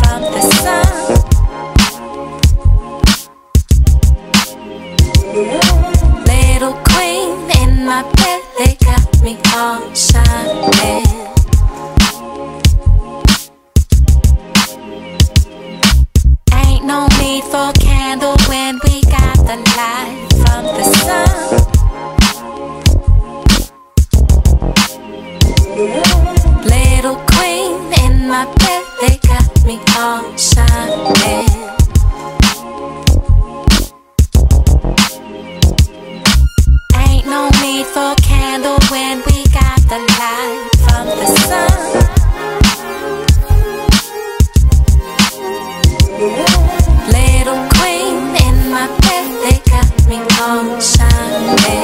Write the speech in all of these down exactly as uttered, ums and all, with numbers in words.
from the sun. Little queen in my bed, they got me all shining. Ain't no need for candle when we got the light from the sun. Little queen in my bed, they got me all shining. Ain't no need for candle when we got the light from the sun. Little queen in my bed, they got me all shining.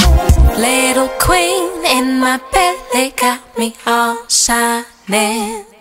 Little queen in my bed, they got me all shining.